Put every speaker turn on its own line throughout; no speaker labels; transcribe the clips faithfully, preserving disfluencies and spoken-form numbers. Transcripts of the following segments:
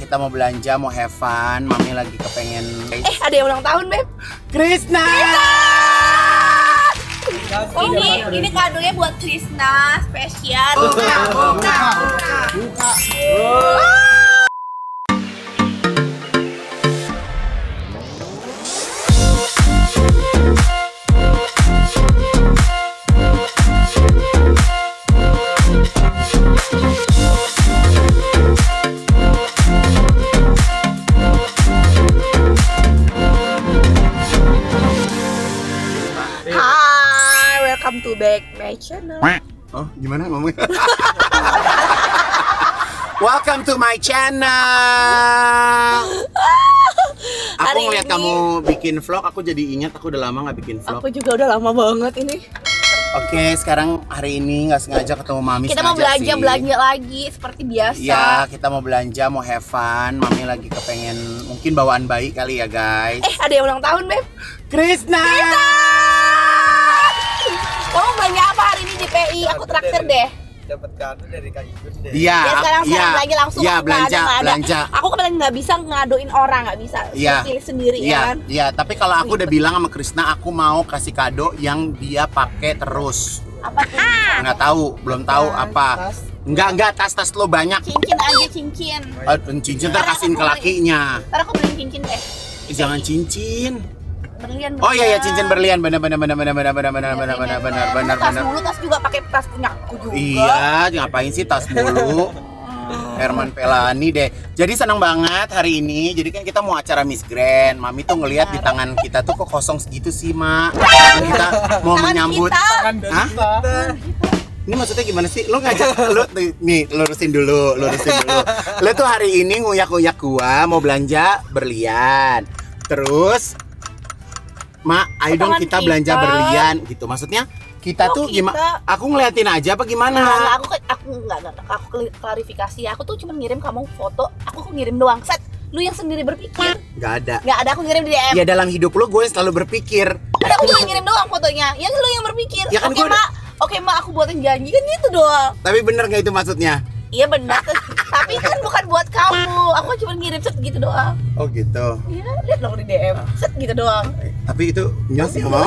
Kita mau belanja, mau have fun. Mami lagi kepengen.
Eh, ada yang ulang tahun, Beb.
Krisna!
Ini, ini kadonya buat Krisna, spesial.
Buka, buka, buka, buka.
Welcome to back my channel.
Oh, gimana ngomongnya? Welcome to my channel. Aku ngeliat kamu bikin vlog, aku jadi ingat aku udah lama nggak bikin vlog.
Aku juga udah lama banget ini.
Oke, sekarang hari ini nggak sengaja ketemu Mami.
Kita mau belanja sih. belanja lagi seperti biasa.
Ya, kita mau belanja, mau have fun. Mami lagi kepengen mungkin bawaan bayi kali ya guys.
Eh, ada yang ulang tahun, Beb.
Krisna.
Krisna! Kamu belanja apa hari ini di P I? Aku traktir deh.
Dapat kado dari Kak Igun deh.
Iya,
ya, sekarang
iya,
belanja langsung.
Iya, belanja,
ada,
belanja.
Ada. Aku kebetulan nggak bisa ngadoin orang, nggak bisa.
Iya.
Pilih sendiri
Iya,
kan.
iya. Tapi kalau aku udah bilang sama Krisna, aku mau kasih kado yang dia pakai terus.
Apa tuh?
Nggak tahu, belum tahu
Tas,
apa.
tas.
Enggak, enggak, tas-tas lo banyak.
Cincin aja, cincin.
Uh, cincin ntar kasihin ke lakinya.
Ntar aku beliin cincin deh.
Eh, jangan cincin.
Berlian,
Oh iya ya,
berlian.
cincin berlian, benar benar benar benar benar benar benar benar benar benar benar
Tas
benar.
mulu, tas juga pakai tas punya aku juga.
Iya, ngapain sih tas mulu? Herman Pelani deh. Jadi seneng banget hari ini. Jadi kan kita mau acara Miss Grand. Mami tuh ngelihat di tangan kita tuh kok kosong segitu sih, Mak. Kita mau
Tangan
menyambut.
kita.
Hah? Ini maksudnya gimana sih? Lo ngajak lu nih, lurusin dulu, lurusin dulu. Lo tuh hari ini nguyak-nguyak gua mau belanja berlian. Terus Mak, ayo dong kita, kita belanja berlian gitu. Maksudnya kita
oh,
tuh
kita...
gimana? Aku ngeliatin aja apa gimana?
Nah, nah, aku aku enggak, enggak, aku klarifikasi. Aku tuh cuma ngirim kamu foto, aku kok ngirim doang. Set, lu yang sendiri berpikir.
Gak ada.
Gak ada, aku ngirim di D M.
Ya dalam hidup lu gue selalu berpikir.
Ada aku cuma ngirim doang fotonya. Ya lu yang berpikir.
Ya kan
Oke,
gue
Mak. Oke, Mak, aku buatin janji kan gitu doang.
Tapi bener gak itu maksudnya?
Iya benar. Tapi kan bukan buat kamu. Aku cuma ngirim set gitu doang.
Oh gitu.
Iya, lihat dong di D M. Set gitu doang.
Tapi itu nyos ya Mama.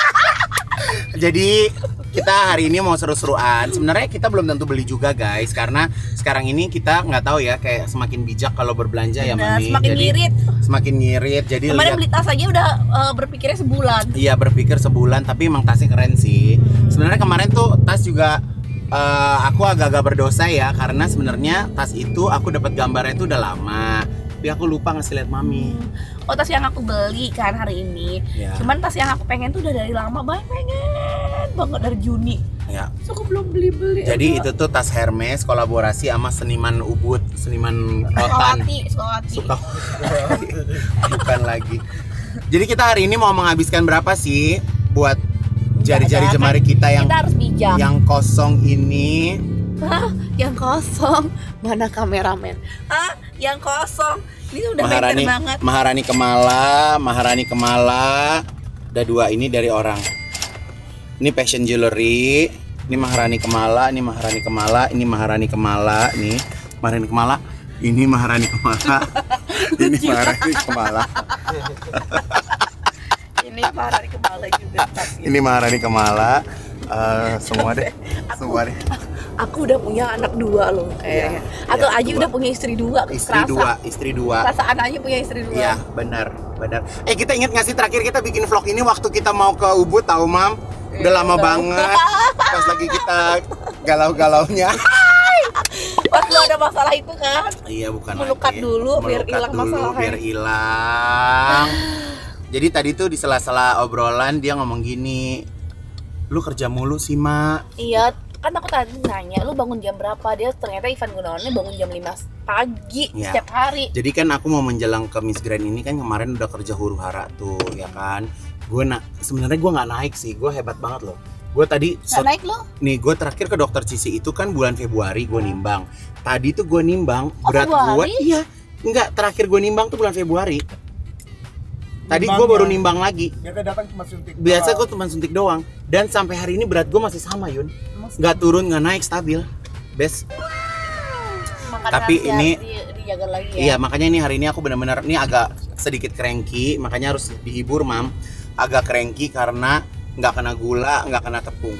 Jadi kita hari ini mau seru-seruan. Sebenarnya kita belum tentu beli juga guys, karena sekarang ini kita nggak tahu ya, kayak semakin bijak kalau berbelanja ya
Nah,
Mami.
semakin
Jadi,
ngirit.
Semakin ngirit. Jadi
Kemarin
lihat,
beli tas aja udah uh, berpikirnya sebulan.
iya berpikir sebulan, tapi emang tasnya keren sih. Hmm. Sebenarnya kemarin tuh tas juga uh, aku agak-agak berdosa ya, karena sebenarnya tas itu aku dapat gambarnya itu udah lama. Tapi aku lupa ngasih lihat Mami.
Oh, tas yang aku beli kan hari ini.
Ya.
Cuman tas yang aku pengen tuh udah dari lama banget, pengen banget dari Juni.
Ya.
So aku belum beli-beli.
Jadi itu tuh tas Hermes kolaborasi sama seniman Ubud, seniman rotan.
Sukawati, Sukawati.
Suka. Bukan lagi. Jadi kita hari ini mau menghabiskan berapa sih buat jari-jari jemari kita yang
kita harus bijak.
Yang kosong ini.
Hah? Yang kosong? Mana kameramen? Hah? Yang kosong? Ini udah
Maharani,
benter banget.
Maharani Kemala, Maharani Kemala. Ada dua ini dari orang. Ini Passion Jewelry. Ini Maharani Kemala, ini Maharani Kemala, ini Maharani Kemala, nih Maharani Kemala, ini Maharani Kemala, ini Maharani Kemala.
Ini Maharani Kemala juga.
Ini Maharani Kemala. Uh, semua deh, semua deh.
Aku udah punya anak dua loh kayaknya. Ya, Atau
ya,
Aji
dua.
udah punya istri dua.
Istri
kerasa.
dua, istri dua.
Perasaan Aji punya istri dua.
Iya, benar, benar. Eh kita ingat nggak sih terakhir kita bikin vlog ini waktu kita mau ke Ubud, tahu Mam? Udah lama
tahu.
banget. Pas lagi kita galau-galaunya.
Pas lo ada masalah itu kan?
Iya, bukan
Melukat
lagi.
dulu biar
Melukat
hilang
dulu,
masalahnya.
biar hilang. Jadi tadi tuh di sela-sela obrolan dia ngomong gini, lu kerja mulu sih Mak.
Iya, kan aku tadi nanya lu bangun jam berapa, dia ternyata Ivan Gunawannya bangun jam lima pagi
Ya.
setiap hari.
Jadi kan aku mau menjelang ke Miss Grand ini kan kemarin udah kerja huru hara tuh ya kan. Gue nak sebenarnya gue nggak naik sih, gue hebat banget loh. Gue tadi
Nggak naik lo?
nih gue terakhir ke dokter Cici itu kan bulan Februari gue nimbang. Tadi tuh gue nimbang
Oh,
berat gue,
Februari?
iya enggak terakhir gue nimbang tuh bulan Februari. Tadi gue
Nimbang
baru
ya?
nimbang lagi.
Biasa datang cuma suntik.
Biasa gue cuma suntik doang. Dan sampai hari ini berat gue masih sama Yun. Nggak turun nggak naik, stabil. Best.
Makan
Tapi
nasi
ini
di, di jaga lagi ya.
Iya, makanya ini hari ini aku benar-benar ini agak sedikit cranky, makanya harus dihibur, Mam. Agak cranky karena nggak kena gula, nggak kena tepung.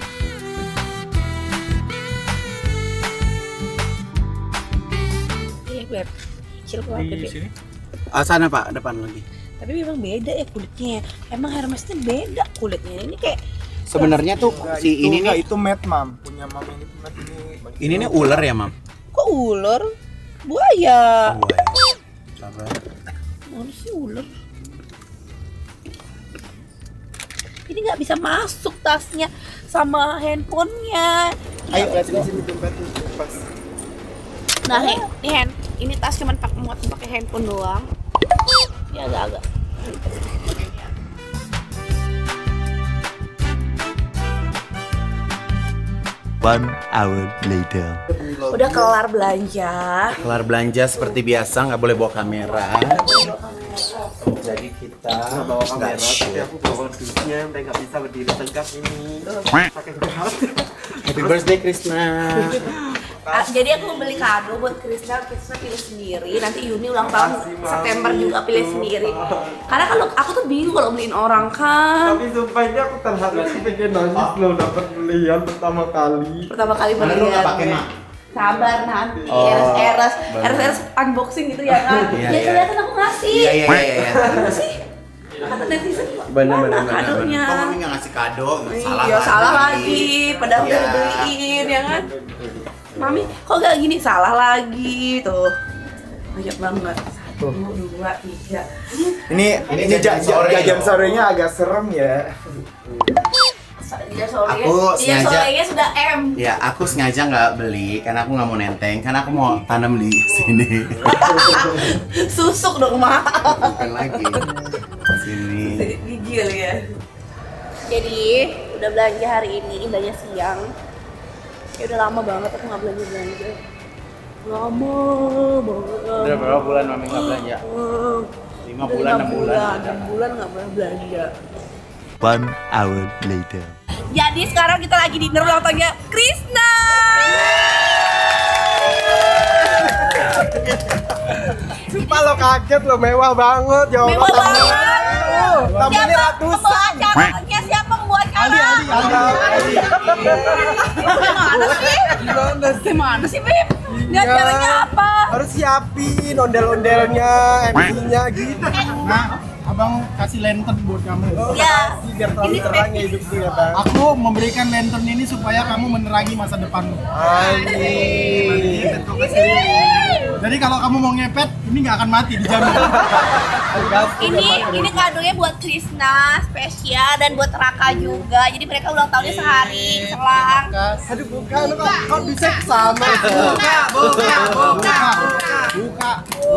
Iya, Beb. Kecil banget
Di
Beb.
sini.
Ah, sana Pak, depan lagi.
Tapi memang beda ya kulitnya. Emang Hermesnya beda kulitnya. Ini kayak
Sebenarnya tuh
Enggak,
si
itu,
ini
enggak,
nih,
itu mat mam, punya mam ini tuh mat ini.
ini nih ular ya, Mam?
kok ular? Buaya.
Oh, ya. Sabar.
Mana sih ular? Ini nggak bisa masuk tasnya sama handphonenya.
Ayo lihat sini sini dompet pas.
Nah, he- ini hand, ini tas cuma pakai muat pakai handphone doang. Ya agak-agak.
One hour later.
Udah kelar belanja.
Kelar belanja seperti biasa, nggak boleh bawa kamera. Jadi kita
Bawa kamera,
nggak
tapi
shoot.
aku bawa duduknya udah nggak bisa berdiri tegak ini. Pakai berat.
Happy birthday Krisna.
Ah, jadi aku beli kado buat Krisna, Krisna pilih sendiri. Nanti Yuni ulang tahun
Makasih, Mami.
September juga pilih sendiri. Karena kalau aku tuh bingung kalau beliin orang kan.
Tapi sumpah ini aku terharu sih pengen nangis loh dapat belian pertama kali.
Pertama kali
Mana lu nggak pakai,
beliin.
Mak?
Sabar nanti,
Oh,
eres eres,
bener.
eres eres unboxing gitu ya kan?
Iya,
Ya
iya.
kelihatan aku ngasih.
Iya, iya, iya, iya.
Apa sih? Kata netizen
Bener,
mana
bener, bener,
kadonya?
bener. Kok Mami nggak ngasih kado? Salah
Iya, salah lagi. Padahal udah
Iya.
dibeliin ya kan? Mami, kok gak gini? Salah lagi tuh. Banyak banget. Satu, dua, tiga.
Ini
Ini
ini
jajan
ja-
sore
jajan
loh.
sorenya agak serem ya.
Dia sorenya,
Aku
dia
sengaja-
sorenya sudah M.
Ya, aku sengaja nggak beli karena aku nggak mau nenteng, karena aku mau tanam di sini.
Susuk dong, Mak.
Bukan lagi. Sini.
Gigil ya. Jadi, udah belanja hari ini, belanja siang. Ya udah lama banget aku nggak belanja belanja. Lama banget.
Udah berapa bulan Mami nggak belanja? Lima
Udah
bulan, enam bulan.
enam bulan nggak pernah belanja.
One hour later.
Jadi sekarang kita lagi dinner ulang tahunnya Krisna.
Sumpah lo kaget lo mewah banget ya. Allah.
Mewah banget.
Oh, tamunya
Siapa
ratusan.
pembawa acaranya? Siapa membuat acara?
Ali, Ali, Ali.
Gimana sih?
Gimana sih?
Gimana sih, Beb? Ini
Ya.
acaranya apa?
Harus siapin ondel-ondelnya, M C-nya gitu.
Nah, abang kasih lantern buat kamu.
Ya.
Biar terang terang ya hidupku ya bang.
Aku memberikan lantern ini supaya kamu menerangi masa depanmu.
Anjing.
Jadi kalau kamu mau ngepet, ini nggak akan mati dijamin.
Ini ini kadonya buat Krisna spesial dan buat Raka juga. Jadi mereka ulang tahunnya sehari selang.
Aduh bukan, lu kok, kok bisa sama?
Buka, buka, buka, buka.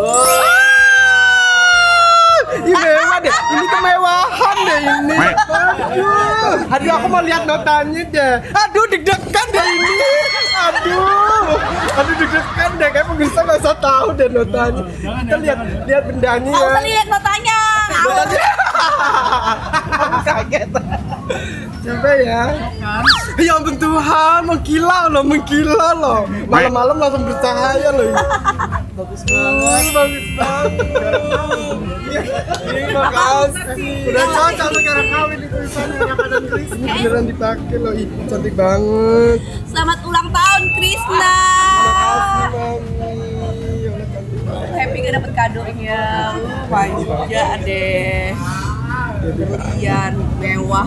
Ini mewah deh, ini kemewahan deh ini. Aduh, aduh aku mau lihat notanya deh. Aduh deg-degan deh ini. Aduh, aduh deg-degan deh. Kayak pemirsa nggak usah tahu deh notanya. Kita lihat lihat bendanya
Nggak
ya.
usah lihat notanya.
Notanya. Aku kaget. Coba ya. Ya ampun Tuhan, mengkilau loh, mengkilau loh. Malam-malam langsung bercahaya loh. ini. Bagus banget, bagus banget. Terima kasih. Udah cocok sekarang kawin di tulisannya Raka dan Krisna. Beneran dipakai loh, ih cantik banget.
Selamat ulang tahun Krisna.
Makasih Mami. Ya Allah, cantik banget.
Happy gak dapet kadonya. Uh, manja deh. Berlian mewah.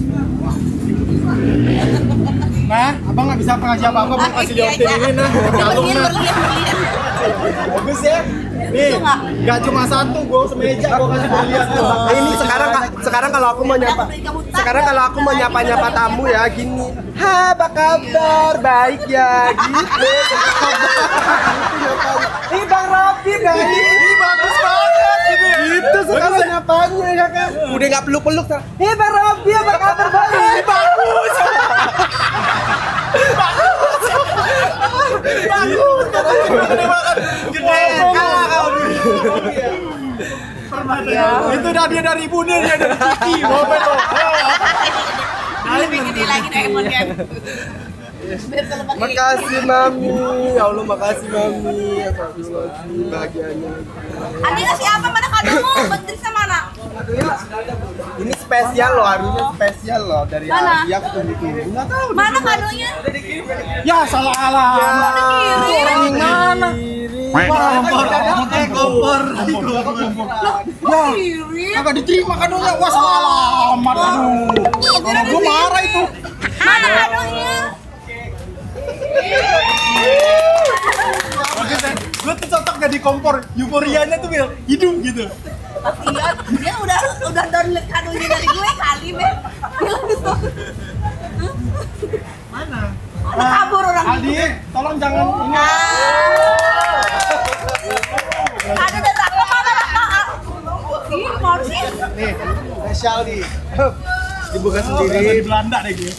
Nah, abang nggak bisa pengaji apa-apa, mau kasih
Ini
jawabin
aja.
ini nah. Kalung
Berlian,
nah.
berlian, berlian.
Bagus ya.
Nih,
nggak?
nggak cuma satu, gua semeja gua kasih berlian tuh.
Nah, ini sekarang sekarang kalau aku mau nyapa sekarang kalau aku mau nyapa nyapa tamu ya gini, ha apa kabar, baik ya gitu. Ini Bang Rafi dah ini bagus banget ini. Gitu sekarang nyapanya ya kan. Udah nggak peluk peluk, eh Bang Rafi apa kabar, baik bagus. Bagus. Gede kalah kau dulu.
Itu dah dia dari ibunya, dia dari Kiki. Mau apa tuh?
Lebih gede lagi deh handphonenya. Beb kalau pakai
Makasih Mami. Ya Allah makasih Mami. Astagfirullahaladzim bahagianya.
Adi kasih apa? Mana kadomu? Betrisnya mana?
Ini spesial loh, harusnya spesial loh dari
Mana?
Asia aku tunggu-tunggu. Nggak tahu.
Mana kadonya?
Ya salah alamat.
Kirim.
Orang yang mana?
Kompor, eh kompor, tadi kompor. Ya,
Kirim.
kagak diterima kadonya. Wah salah alamat. Aduh, kalau gue marah itu.
Mana kadonya?
Gue tuh cocok gak di kompor. Euforianya tuh Bil, hidup gitu.
Kasian, dia udah udah download kadonya dari gue kali, Beb.
Mana?
Udah kabur orang itu.
Adi, tolong jangan ini.
Kado dan Raka mana Raka? Ih, morsis.
Nih, spesial nih. Dibuka
Berasa di
sendiri,
Belanda deh gue.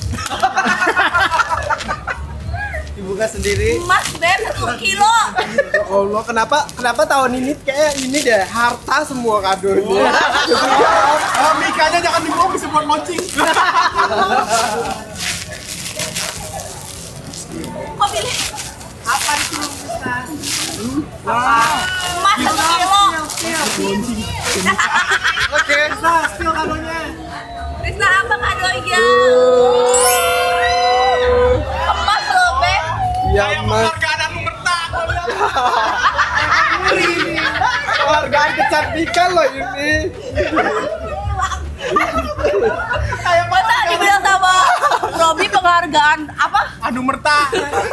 dibuka sendiri.
Emas, Beb, satu kilo.
Ya Allah, kenapa kenapa tahun ini kayak ini deh harta semua kadonya.
Ah, mikanya jangan dibawa bisa buat launching.
Kok pilih? Apa itu? Apa? Emas satu kilo.
Oke.
Nah, spill kadonya.
Krisna apa kadonya? Emas loh, Beb.
Ya Mas,
Penghargaan anu bertak.
penghargaan kecantikan loh ini.
Masa dibilang sama Robi penghargaan apa?
Anu merta.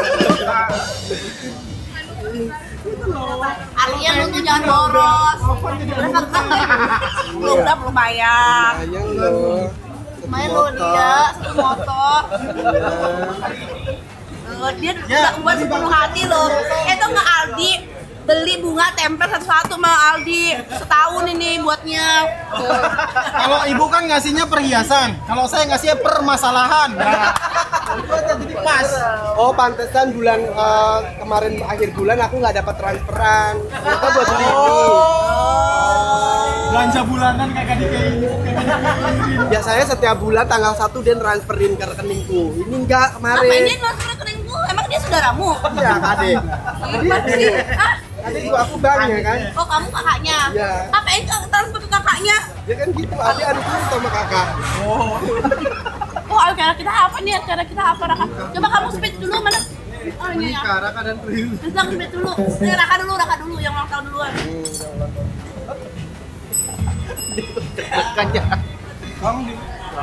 Alia lu tuh jangan boros. Belum udah belum bayar.
Sayang loh.
Lumayan lo dia satu motor. Eh, dia udah buat sepenuh hati loh. Eh tuh nggak Aldi beli bunga tempel satu-satu sama Aldi setahun ini buatnya.
Kalau ibu kan ngasihnya perhiasan, kalau saya ngasihnya permasalahan. Nah, jadi pas.
Oh, pantesan bulan eh, kemarin akhir bulan aku nggak dapat transferan. Ternyata buat beli ini.
Belanja bulanan kagak dikainin.
Biasanya setiap bulan tanggal satu dia transferin ke rekeningku. Ini enggak
Apa
kemarin.
ini transfer rekeningku? Emang dia saudaramu?
Iya, Kade.
Gimana sih? Hah?
Kade juga aku banknya kan.
Oh kamu kakaknya?
Iya.
Apa ini transfer ke kakaknya?
Ya kan gitu, adik adik dulu sama kakak.
Oh acara kita apa nih? Acara kita apa Raka? Coba kamu speed dulu mana? Oh ini ya.
Kakak dan Prilly.
Terus aku speed dulu. Eh, Raka dulu, Raka dulu yang ulang tahun duluan.
Kanya.
Kamu di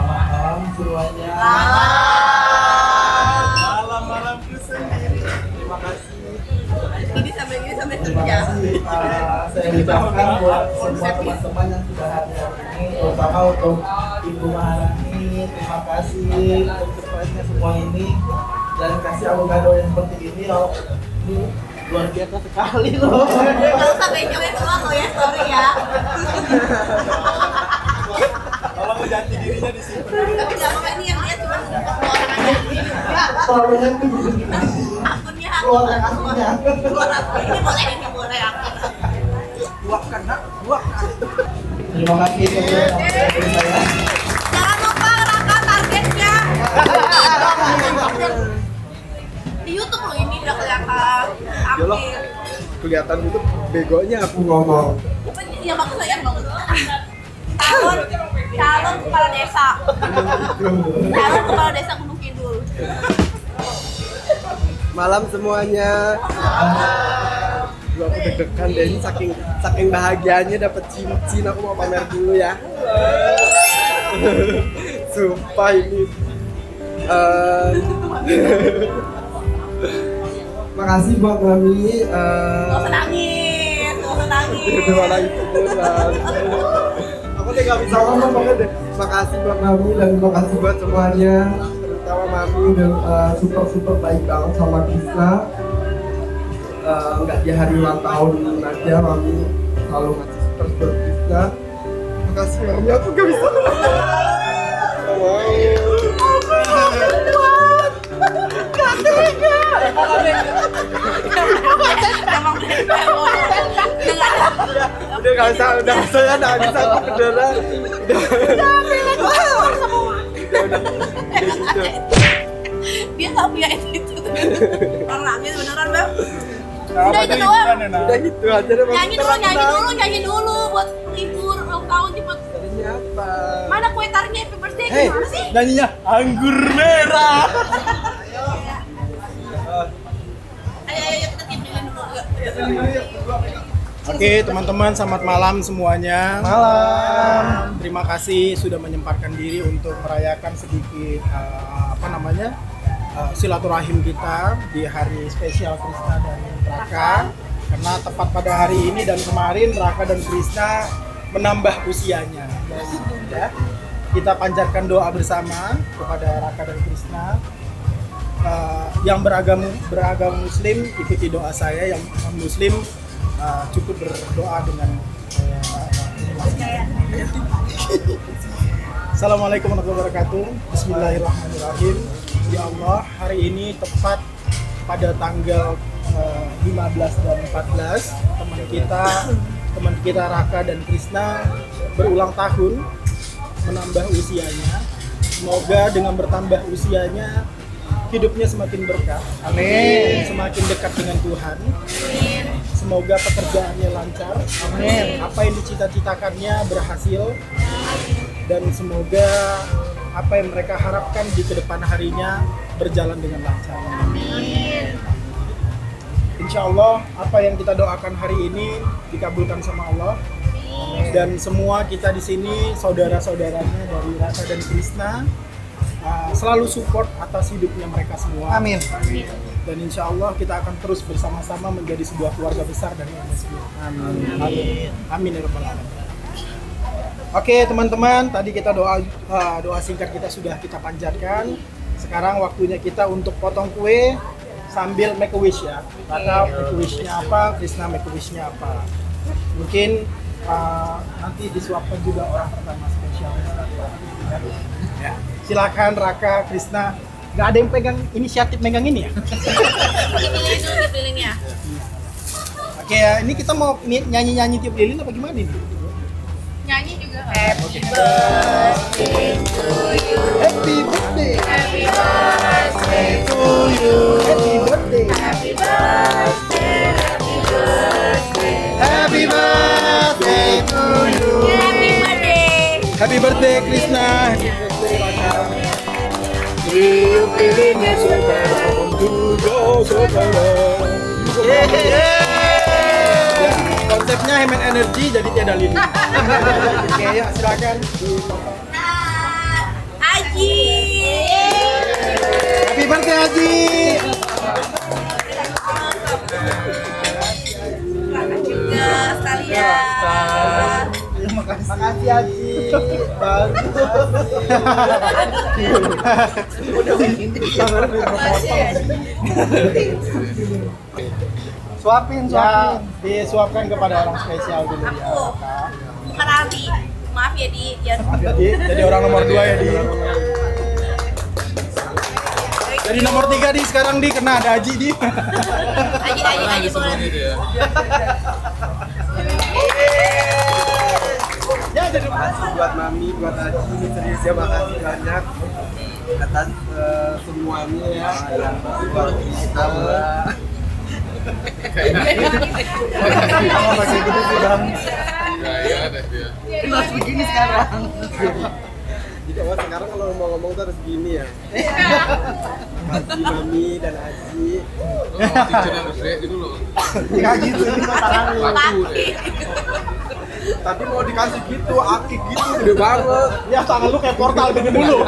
malam-malamku sendiri. Terima kasih.
Ini sampai ini sampai kerja.
Saya ucapkan buat semua teman-teman yang sudah hadir ini, terutama untuk Ibu Maharani, terima kasih untuk surprise-nya semua ini dan kasih aku kado yang seperti ini loh. Ini luar biasa sekali loh.
Kalau sampai join doang lo ya, sorry ya.
Kalau mau jati dirinya di sini.
Tapi nggak apa-apa ini yang lihat cuma dua orang aja.
Soalnya itu begini.
Akunnya aku.
Keluar akunnya.
Keluar akun. Ini boleh, ini boleh akun.
Buahkan nak, buahkan.
Terima kasih untuk saya.
Jangan lupa Raka targetnya. Di YouTube lo ini udah kelihatan aktif.
Kelihatan itu begonya aku ngomong.
Iya bagus sayang bagus. Calon calon kepala desa. Calon kepala desa Gunung Kidul.
Malam semuanya. Gua aku deg-degan deh ini saking saking bahagianya dapat cincin, aku mau pamer dulu ya. Sumpah ini. Eh, makasih buat Mami. eh,
Gak usah nangis, gak usah nangis.
Udah malah itu bulan. Aku deh gak bisa ngomong pokoknya deh. Makasih buat Mami dan makasih buat semuanya. Terutama Mami udah uh, super super baik banget sama Krisna. Uh, Enggak di hari ulang tahun aja Mami selalu ngasih super buat Krisna. Makasih Mami, aku gak bisa ngomong. Udah gak usah, udah gak usah ya, udah gak bisa aku beneran. Udah, udah, udah, udah, udah.
Dia nggak punya itu. Orang nangis beneran bang.
Nah,
Udah
apa
itu
tuh
doang.
hiburan ya, Nak?
Udah gitu aja deh.
Nyanyi dulu, nyanyi dulu, nyanyi dulu buat libur ulang tahun cepet.
Nyanyi apa?
Mana kue taringnya happy birthday?
Hei,
Gimana sih?
nyanyinya anggur merah.
Ayo, ayo, ayo kita tim lilin dulu. Ayo.
Oke teman-teman, selamat malam semuanya. Malam. Terima kasih sudah menyempatkan diri untuk merayakan sedikit uh, apa namanya uh, silaturahim kita di hari spesial Krisna dan Raka. Karena tepat pada hari ini dan kemarin Raka dan Krisna menambah usianya. Dan, ya, kita panjatkan doa bersama kepada Raka dan Krisna. Uh, yang beragama beragama Muslim ikuti doa saya, yang Muslim Uh, cukup berdoa dengan uh, Assalamualaikum warahmatullahi wabarakatuh. Bismillahirrahmanirrahim. Ya Allah, hari ini tepat pada tanggal uh, lima belas dan empat belas teman kita teman kita Raka dan Krisna berulang tahun, menambah usianya. Semoga dengan bertambah usianya hidupnya semakin berkah. Amin. Semakin dekat dengan Tuhan. Amin. Semoga pekerjaannya lancar. Amin. Apa yang dicita-citakannya berhasil. Dan semoga apa yang mereka harapkan di kedepan harinya berjalan dengan lancar. Amin. Insya Allah apa yang kita doakan hari ini dikabulkan sama Allah. Dan semua kita di sini saudara-saudaranya dari Raka dan Krisna Uh, selalu support atas hidupnya mereka semua. Amin. Amin. Dan insya Allah kita akan terus bersama-sama menjadi sebuah keluarga besar dari M S B. Amin. Amin. Amin ya rabbal alamin. Oke teman-teman, tadi kita doa uh, doa singkat kita sudah kita panjatkan. Sekarang waktunya kita untuk potong kue sambil make a wish ya. Raka make a wish-nya apa, Krisna make a wish-nya apa. Mungkin uh, nanti disuapkan juga orang pertama spesial. Ya. Silakan Raka, Krisna. Gak ada yang pegang inisiatif megang ini ya?
Dipilih dulu, dipilihnya.
Oke ya, ini kita mau nyanyi-nyanyi tiup lilin apa gimana nih?
Nyanyi juga. Happy birthday to you.
Happy birthday.
Happy birthday
to you. Happy birthday.
Happy birthday. Happy birthday.
Happy birthday to you.
Happy birthday.
Happy birthday Krisna. Happy birthday Raka. Tiup lilinnya sekarang juga sekarang. Konsepnya hemat energi jadi tiada lilin. Oke ya silakan.
Nah, Aji.
Happy birthday Aji.
Juga sekalian.
Terima kasih. Makasih Aji. Bagus. Suapin, suapin. Ya, disuapkan kepada orang spesial dulu ya.
Aku. Bukan Abi. Maaf ya di. Ya.
Maaf ya Di, jadi orang nomor dua ya Di. Jadi nomor tiga Di sekarang Di, kena ada Aji Di.
Aji, Aji, Aji boleh.
Ya, jadi
buat Mami, buat Aji, ini serius ya, makasih banyak atas uh, semuanya ya yang buat kita.
kalau masih gitu sih Bang.
Harus begini sekarang. Jadi awal sekarang kalau mau ngomong tuh harus gini ya. Makasih Mami dan Aji.
Nggak gitu ini tangannya.
Tadi mau dikasih gitu, akik gitu, gede banget.
Ya tangan lu kayak portal gede mulu.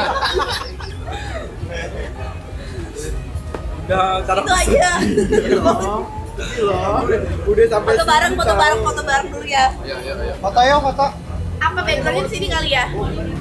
Udah cara
Itu aja.
udah sampai
Foto bareng,
sini,
foto
tahu.
bareng, foto bareng dulu ya.
Foto yuk, foto.
Apa backgroundnya di sini kali ya?